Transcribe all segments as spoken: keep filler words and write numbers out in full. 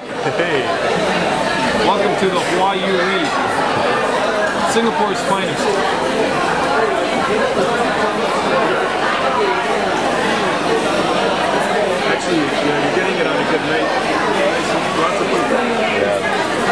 Hey, welcome to the Hawaii Reef, Singapore's finest. Actually, you know, you're getting it on a good night. Lots of people. Yeah.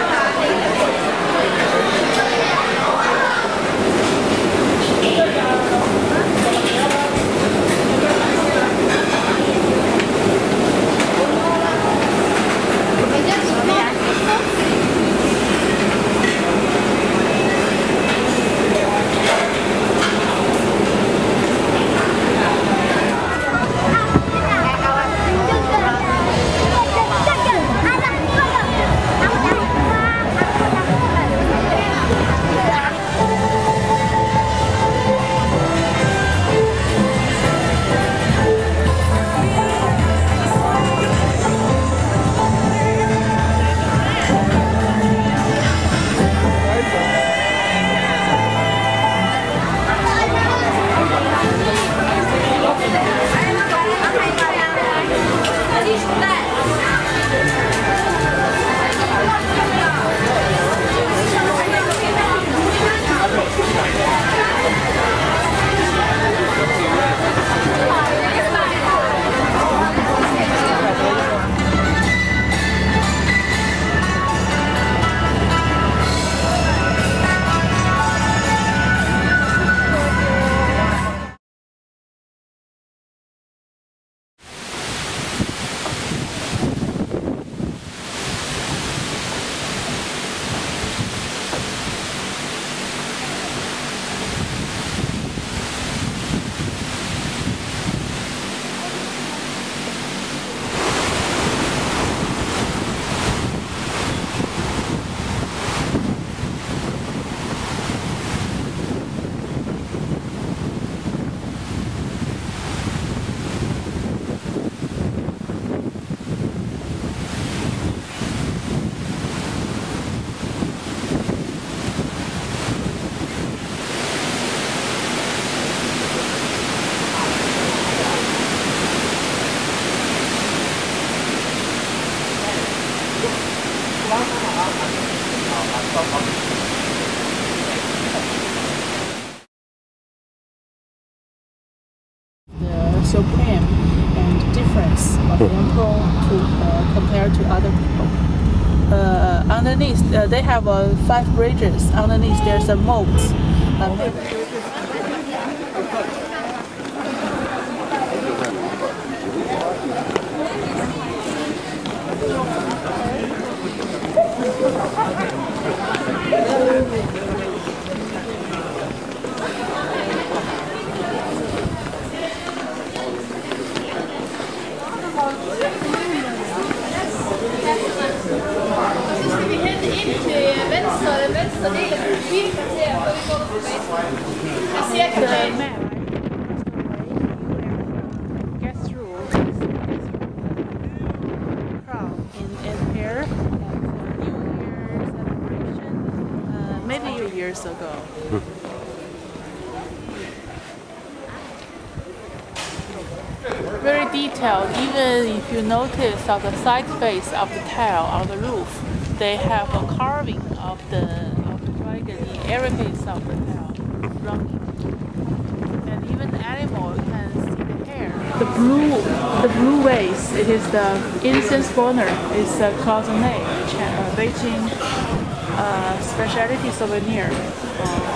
The supreme and difference of Yankton to uh, compared to other people. Uh, underneath, uh, they have uh, five bridges. Underneath, there's a moat. Uh, Maybe years ago. Very detailed. Even if you notice on the side face of the tail on the roof, they have a carving of the of the dragon in every piece of the tail, running. And even the animal, you can see the hair. The blue, the blue vase. It is the innocent spawner. It's a cloisonné, uh, Beijing uh, specialty souvenir. Uh,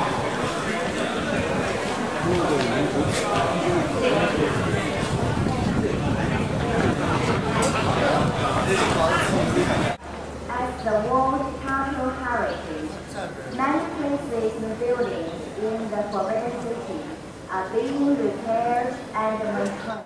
As the World Cultural Heritage, many places and buildings in the Forbidden City are being repaired and maintained.